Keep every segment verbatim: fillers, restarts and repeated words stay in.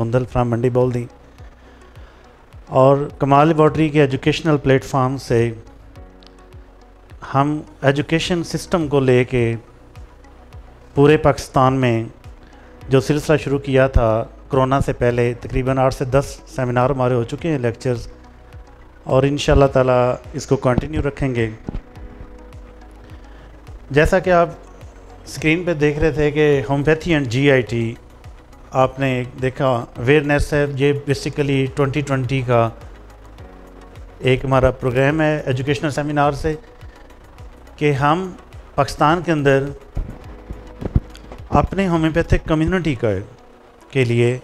धुंधल from मंडी बोल दी। और कमाल लेबॉर्ट्री के एजुकेशनल प्लेटफॉर्म से हम एजुकेशन सिस्टम को लेके पूरे पाकिस्तान में जो सिलसिला शुरू किया था कोरोना से पहले, तकरीबन आठ से दस सेमिनार हमारे हो चुके हैं, लेक्चर्स, और इंशाल्लाह ताला इसको कंटिन्यू रखेंगे। जैसा कि आप स्क्रीन पे देख रहे थे कि होम्योपैथी एंड जीआईटी आपने देखा, अवेयरनेस है, ये बेसिकली ट्वेंटी ट्वेंटी का एक हमारा प्रोग्राम है एजुकेशनल सेमिनार से, कि हम पाकिस्तान के अंदर अपने होम्योपैथिक कम्युनिटी का के लिए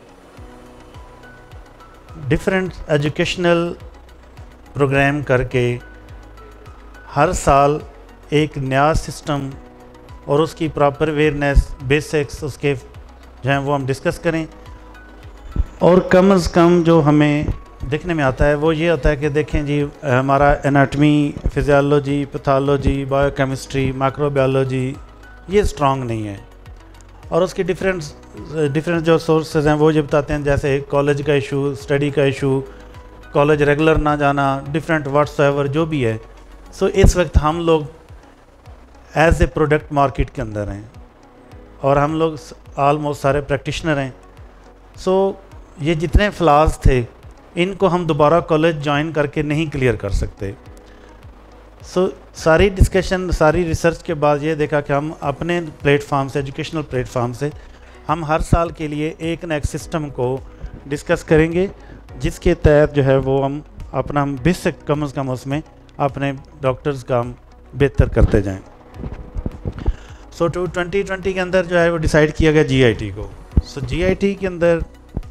डिफरेंट एजुकेशनल प्रोग्राम करके हर साल एक नया सिस्टम और उसकी प्रॉपर अवेयरनेस, बेसिक्स उसके जो हैं वो हम डिस्कस करें। और कम अज़ कम जो हमें देखने में आता है वो ये होता है कि देखें जी, हमारा anatomy, physiology, pathology, biochemistry, microbiology ये स्ट्रॉन्ग नहीं है, और उसकी डिफरेंट डिफरेंट जो सोर्सेज हैं वो ये बताते हैं, जैसे कॉलेज का इशू, स्टडी का इशू, कॉलेज रेगुलर ना जाना, डिफरेंट व्हाट्सएवर जो भी है। सो इस वक्त हम लोग एज ए प्रोडक्ट मार्केट के अंदर हैं और हम लोग ऑलमोस्ट सारे प्रैक्टिशनर हैं। सो so, ये जितने फ्लाज थे इनको हम दोबारा कॉलेज ज्वाइन करके नहीं क्लियर कर सकते। सो so, सारी डिस्कशन, सारी रिसर्च के बाद ये देखा कि हम अपने प्लेटफार्म से, एजुकेशनल प्लेटफार्म से हम हर साल के लिए एक न एक सिस्टम को डिस्कस करेंगे, जिसके तहत जो है वो हम अपना बेसिक कम अज़ कम उसमें अपने डॉक्टर्स का हम बेहतर करते जाएं। सो टू ट्वेंटी ट्वेंटी के अंदर जो है वो डिसाइड किया गया जीआईटी को। सो जीआईटी के अंदर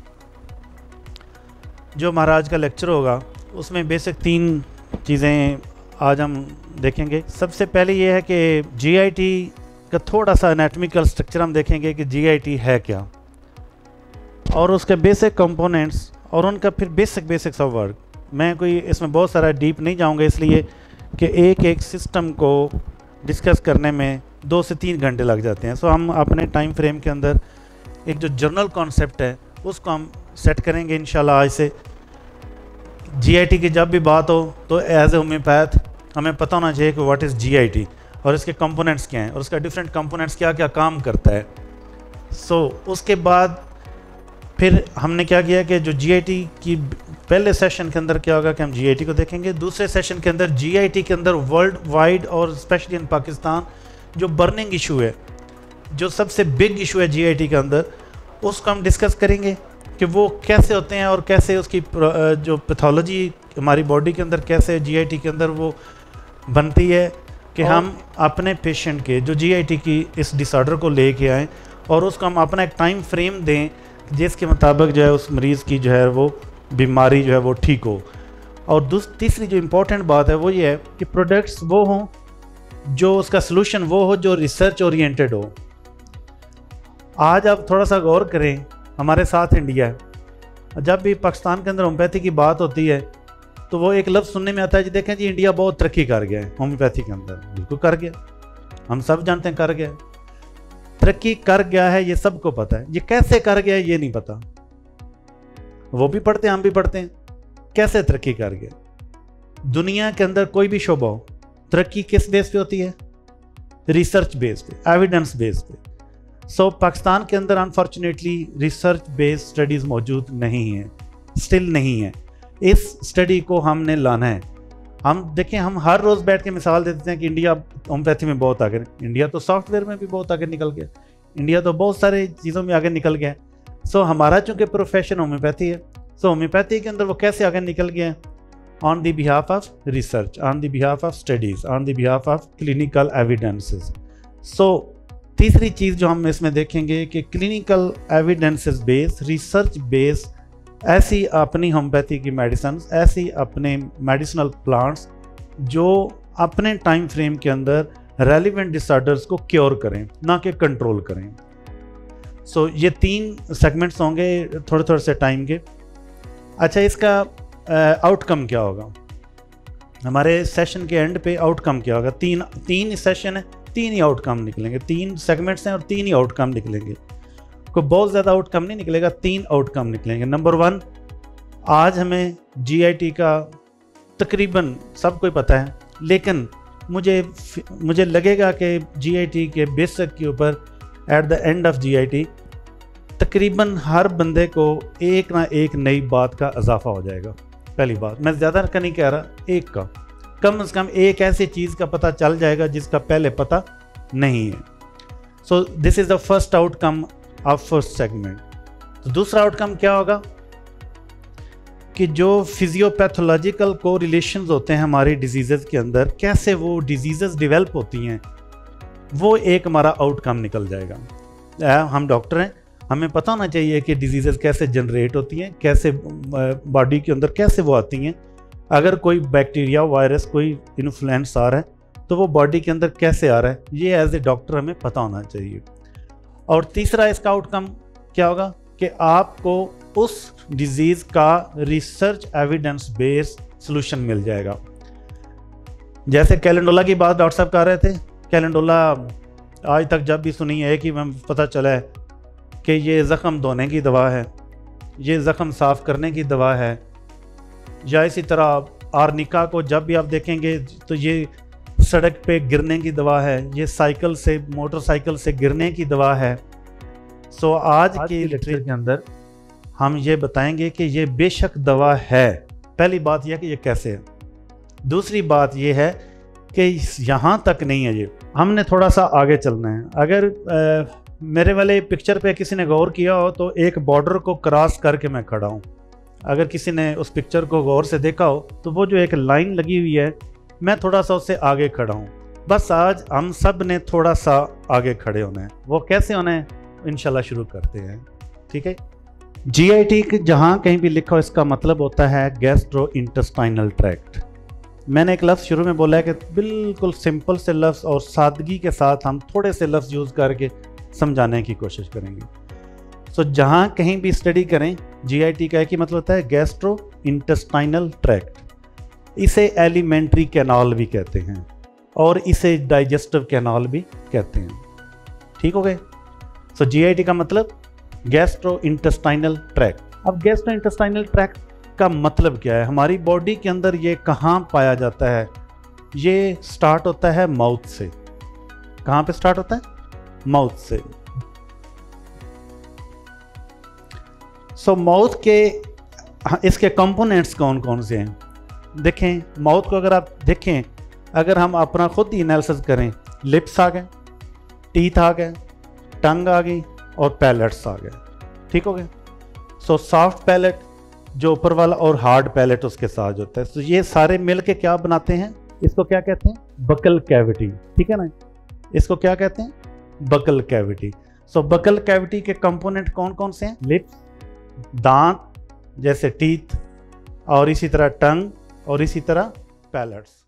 जो हमारा आज का लेक्चर होगा उसमें बेसिक तीन चीज़ें आज हम देखेंगे। सबसे पहले ये है कि जीआईटी का थोड़ा सा एनाटॉमिकल स्ट्रक्चर हम देखेंगे कि जीआईटी है क्या, और उसके बेसिक कंपोनेंट्स और उनका फिर बेसिक बेसिक्स ऑफ वर्क। मैं कोई इसमें बहुत सारा डीप नहीं जाऊंगा, इसलिए कि एक एक सिस्टम को डिस्कस करने में दो से तीन घंटे लग जाते हैं। सो हम अपने टाइम फ्रेम के अंदर एक जो जर्नल कॉन्सेप्ट है उसको हम सेट करेंगे इंशाल्लाह आज से। जीआईटी की जब भी बात हो तो एज ए होम्योपैथ हमें पता होना चाहिए कि व्हाट इज़ जीआईटी और इसके कंपोनेंट्स क्या हैं और उसका डिफरेंट कंपोनेंट्स क्या क्या काम करता है। सो so, उसके बाद फिर हमने क्या किया कि जो जीआईटी की पहले सेशन के अंदर क्या होगा कि हम जीआईटी को देखेंगे, दूसरे सेशन के अंदर जीआईटी के अंदर वर्ल्ड वाइड और स्पेशली इन पाकिस्तान जो बर्निंग इशू है, जो सबसे बिग इशू है जीआईटी के अंदर, उसको हम डिस्कस करेंगे कि वो कैसे होते हैं और कैसे उसकी जो पैथोलॉजी हमारी बॉडी के अंदर कैसे जीआईटी के अंदर वो बनती है, कि हम अपने पेशेंट के जो जीआईटी की इस डिसऑर्डर को लेके आएँ और उसको हम अपना एक टाइम फ्रेम दें जिसके मुताबिक जो है उस मरीज़ की जो है वो बीमारी जो है वो ठीक हो। और दूसरी तीसरी जो इम्पोर्टेंट बात है वो ये है कि प्रोडक्ट्स वो हों, जो उसका सलूशन वो हो जो रिसर्च ओरिएंटेड हो। आज आप थोड़ा सा गौर करें, हमारे साथ इंडिया है, जब भी पाकिस्तान के अंदर होम्योपैथी की बात होती है तो वो एक लफ्ज़ सुनने में आता है जी देखें जी इंडिया बहुत तरक्की कर गया है होम्योपैथी के अंदर। बिल्कुल कर गया, हम सब जानते हैं कर गया, तरक्की कर गया है, ये सबको पता है। ये कैसे कर गया है ये नहीं पता, वो भी पढ़ते हैं हम भी पढ़ते हैं, कैसे तरक्की कर गया। दुनिया के अंदर कोई भी शोबा हो, तरक्की किस बेस पे होती है? रिसर्च बेस पे, एविडेंस बेस पे। सो so, पाकिस्तान के अंदर अनफॉर्चुनेटली रिसर्च बेस्ड स्टडीज़ मौजूद नहीं है, स्टिल नहीं है। इस स्टडी को हमने लाना है। हम देखें, हम हर रोज़ बैठ के मिसाल देते हैं कि इंडिया होम्योपैथी में बहुत आगे, इंडिया तो सॉफ्टवेयर में भी बहुत आगे निकल गया, इंडिया तो बहुत सारे चीज़ों में आगे निकल गया। सो so, हमारा चूँकि प्रोफेशन होम्योपैथी है, सो so, होम्योपैथी के अंदर वो कैसे आगे निकल गया है? On the behalf of research, on the behalf of studies, on the behalf of clinical evidences. So तीसरी चीज़ जो हम इसमें देखेंगे कि clinical evidences base, research base, ऐसी अपनी होम्योपैथी की मेडिसिन, ऐसी अपने मेडिसिनल प्लांट्स जो अपने टाइम फ्रेम के अंदर रेलिवेंट डिसऑर्डर्स को क्योर करें, ना कि कंट्रोल करें। सो so, ये तीन सेगमेंट्स होंगे थोड़े थोड़े से टाइम के। अच्छा, इसका आउटकम uh, क्या होगा? हमारे सेशन के एंड पे आउटकम क्या होगा? तीन तीन सेशन है, तीन ही आउटकम निकलेंगे, तीन सेगमेंट्स हैं और तीन ही आउटकम निकलेंगे। कोई बहुत ज़्यादा आउटकम नहीं निकलेगा, तीन आउटकम निकलेंगे। नंबर वन, आज हमें जीआईटी का तकरीबन सब कोई पता है, लेकिन मुझे मुझे लगेगा कि जीआईटी के बेसिक के ऊपर at the end of GIT तकरीबन हर बंदे को एक ना एक नई बात का इजाफा हो जाएगा। पहली बात, मैं ज़्यादा का नहीं कह रहा, एक का कम से कम एक ऐसी चीज़ का पता चल जाएगा जिसका पहले पता नहीं है। So this is the first outcome of first segment. तो दूसरा आउटकम क्या होगा कि जो फिजियोपैथोलॉजिकल को रिलेशंस होते हैं हमारी डिजीज़ के अंदर, कैसे वो डिजीज़ डेवलप होती हैं, वो एक हमारा आउटकम निकल जाएगा। हम डॉक्टर हैं, हमें पता होना चाहिए कि डिजीज़ कैसे जनरेट होती हैं, कैसे बॉडी के अंदर कैसे वो आती हैं। अगर कोई बैक्टीरिया वायरस कोई इन्फ्लुएंस आ रहा है तो वो बॉडी के अंदर कैसे आ रहा है, ये एज ए डॉक्टर हमें पता होना चाहिए। और तीसरा इसका आउटकम क्या होगा कि आपको उस डिजीज़ का रिसर्च एविडेंस बेस्ड सॉल्यूशन मिल जाएगा। जैसे कैलेंडोला की बात डॉक्टर साहब कर रहे थे, कैलेंडोला आज तक जब भी सुनी है कि मैं पता चला है कि ये ज़ख़म धोने की दवा है, ये ज़ख़म साफ़ करने की दवा है, या इसी तरह आर्निका को जब भी आप देखेंगे तो ये सड़क पे गिरने की दवा है, ये साइकिल से मोटरसाइकिल से गिरने की दवा है। सो आज, आज की लिटरेचर के अंदर हम ये बताएंगे कि ये बेशक दवा है। पहली बात यह कि ये कैसे है। दूसरी बात ये है कि यहाँ तक नहीं है, ये हमने थोड़ा सा आगे चलना है। अगर आ, मेरे वाले पिक्चर पे किसी ने गौर किया हो तो एक बॉर्डर को क्रॉस करके मैं खड़ा हूँ। अगर किसी ने उस पिक्चर को गौर से देखा हो तो वो जो एक लाइन लगी हुई है, मैं थोड़ा सा उससे आगे खड़ा हूँ। बस आज हम सब ने थोड़ा सा आगे खड़े होना है। वो कैसे होना है इंशाल्लाह शुरू करते हैं, ठीक है। जीआईटी जहाँ कहीं भी लिखा हो इसका मतलब होता है गैस्ट्रो इंटेस्टाइनल ट्रैक्ट। मैंने एक लफ्ज़ शुरू में बोला है कि बिल्कुल सिंपल से लफ्ज़ और सादगी के साथ हम थोड़े से लफ्ज़ यूज़ करके समझाने की कोशिश करेंगे। सो so, जहाँ कहीं भी स्टडी करें, जीआईटी का एक ही मतलब होता है गैस्ट्रो इंटेस्टाइनल ट्रैक्ट। इसे एलिमेंट्री कैनाल भी कहते हैं और इसे डाइजेस्टिव कैनाल भी कहते हैं, ठीक हो गए। सो जीआईटी का मतलब गैस्ट्रो इंटेस्टाइनल ट्रैक्ट। अब गैस्ट्रो इंटेस्टाइनल ट्रैक्ट का मतलब क्या है, हमारी बॉडी के अंदर ये कहाँ पाया जाता है। ये स्टार्ट होता है माउथ से। कहाँ पे स्टार्ट होता है? माउथ से। सो so, माउथ के इसके कंपोनेंट्स कौन कौन से हैं देखें। माउथ को अगर आप देखें, अगर हम अपना खुद ही एनालिसिस करें, लिप्स आ गए, टीथ आ गए, टंग आ गई और पैलेट्स आ गए, ठीक हो गए। सो सॉफ्ट पैलेट जो ऊपर वाला और हार्ड पैलेट उसके साथ होता है। तो ये सारे मिल के क्या बनाते हैं, इसको क्या कहते हैं? बकल कैविटी, ठीक है ना। इसको क्या कहते हैं? Buccal cavity. सो बकल कैविटी के कंपोनेंट कौन कौन से हैं? लिप्स, दांत जैसे टीथ, और इसी तरह टंग, और इसी तरह पैलेट्स।